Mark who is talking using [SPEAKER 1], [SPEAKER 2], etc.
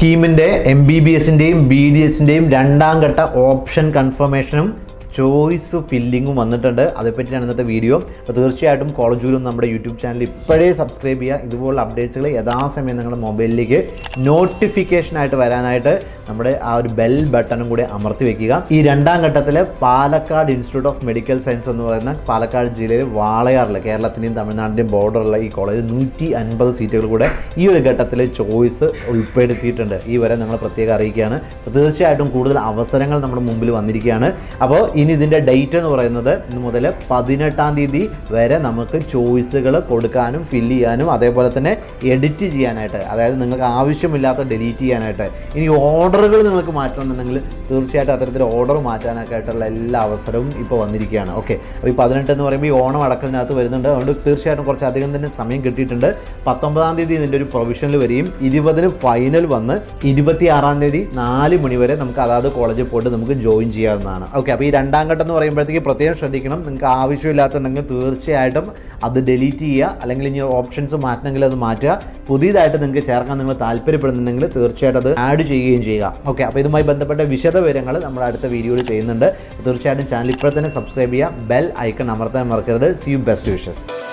[SPEAKER 1] സ്കീമിൻ്റെ MBBSൻ്റെയും BDSൻ്റെയും രണ്ടാം ഘട്ട option കൺഫർമേഷനും choice ഫില്ലിങ്ങും വന്നിട്ടുണ്ട്. അതേപ്പറ്റിയാണ് ഇന്നത്തെ വീഡിയോ. അപ്പോൾ തീർച്ചയായിട്ടും കോളേജിലും നമ്മുടെ യൂട്യൂബ് ചാനൽ ഇപ്പോഴേ സബ്സ്ക്രൈബ് ചെയ്യുക. ഇതുപോലുള്ള അപ്ഡേറ്റ്സുകൾ യഥാസമയം നിങ്ങളുടെ മൊബൈലിലേക്ക് നോട്ടിഫിക്കേഷനായിട്ട് വരാനായിട്ട് നമ്മുടെ ആ ഒരു ബെൽ ബട്ടണും കൂടി അമർത്തി വെക്കുക. ഈ രണ്ടാം ഘട്ടത്തിൽ Palakkad institute of medical science എന്ന് പറയുന്ന പാലക്കാട് ജില്ലയിൽ വാളയാറിൽ കേരളത്തിൻ്റെയും തമിഴ്നാടിൻ്റെയും ബോർഡറുള്ള ഈ കോളേജ് 150 സീറ്റുകൾ കൂടെ ഈ ഒരു ഘട്ടത്തിൽ ചോയ്സ് ഉൾപ്പെടുത്തിയിട്ടുണ്ട്. ഈ വരെ നിങ്ങൾ പ്രത്യേകം അറിയിക്കുകയാണ്. അപ്പോൾ തീർച്ചയായിട്ടും കൂടുതൽ അവസരങ്ങൾ നമ്മുടെ മുമ്പിൽ വന്നിരിക്കുകയാണ്. അപ്പോൾ ഇനി ഇതിൻ്റെ ഡേറ്റ് എന്ന് പറയുന്നത് ഇന്ന് മുതൽ 18-ാം തീയതി വരെ നമുക്ക് ചോയ്സുകൾ കൊടുക്കാനും ഫില്ല് ചെയ്യാനും അതേപോലെ തന്നെ എഡിറ്റ് ചെയ്യാനായിട്ട്, അതായത് നിങ്ങൾക്ക് ആവശ്യമില്ലാത്ത ഡിലീറ്റ് ചെയ്യാനായിട്ട്, ഇനി ഓർഡറുകൾ നിങ്ങൾക്ക് മാറ്റണമെന്നുണ്ടെങ്കിൽ തീർച്ചയായിട്ടും അത്തരത്തിൽ ഓർഡർ മാറ്റാനൊക്കെ ആയിട്ടുള്ള എല്ലാ അവസരവും ഇപ്പോൾ വന്നിരിക്കുകയാണ്. ഓക്കെ, അപ്പോൾ ഈ 18 എന്ന് പറയുമ്പോൾ ഈ ഓണം അടക്കത്തിനകത്ത് വരുന്നുണ്ട്. അതുകൊണ്ട് തീർച്ചയായിട്ടും കുറച്ചധികം തന്നെ സമയം കിട്ടിയിട്ടുണ്ട്. 19-ാം തീയതി ഇതിൻ്റെ ഒരു പ്രൊവിഷനിൽ വരികയും 20-ന് ഫൈനൽ വന്ന് 26-ാം തീയതി 4 മണി വരെ നമുക്ക് അതാത് കോളേജിൽ പോയിട്ട് നമുക്ക് ജോയിൻ ചെയ്യാവുന്നതാണ്. ഓക്കെ, അപ്പോൾ ഈ രണ്ടാം ഘട്ടം എന്ന് പറയുമ്പോഴത്തേക്ക് പ്രത്യേകം ശ്രദ്ധിക്കണം. നിങ്ങൾക്ക് ആവശ്യമില്ലാത്തുണ്ടെങ്കിൽ തീർച്ചയായിട്ടും അത് ഡിലീറ്റ് ചെയ്യുക, അല്ലെങ്കിൽ ഇനി ഓപ്ഷൻസ് മാറ്റണമെങ്കിൽ അത് മാറ്റുക. പുതിയതായിട്ട് നിങ്ങൾക്ക് ചേർക്കാൻ നിങ്ങൾ താല്പര്യപ്പെടുന്നുണ്ടെങ്കിൽ തീർച്ചയായിട്ടും അത് ആഡ് ചെയ്യുകയും ചെയ്യുക. ഓക്കെ, അപ്പോൾ ഇതുമായി ബന്ധപ്പെട്ട വിശദവിവരങ്ങൾ നമ്മൾ അടുത്ത വീഡിയോയിൽ ചെയ്യുന്നുണ്ട്. തീർച്ചയായിട്ടും ചാനൽ ഇപ്പോൾ തന്നെ സബ്സ്ക്രൈബ് ചെയ്യുക, ബെൽ ഐക്കൺ അമർത്താൻ മറക്കരുത്. See you, best wishes.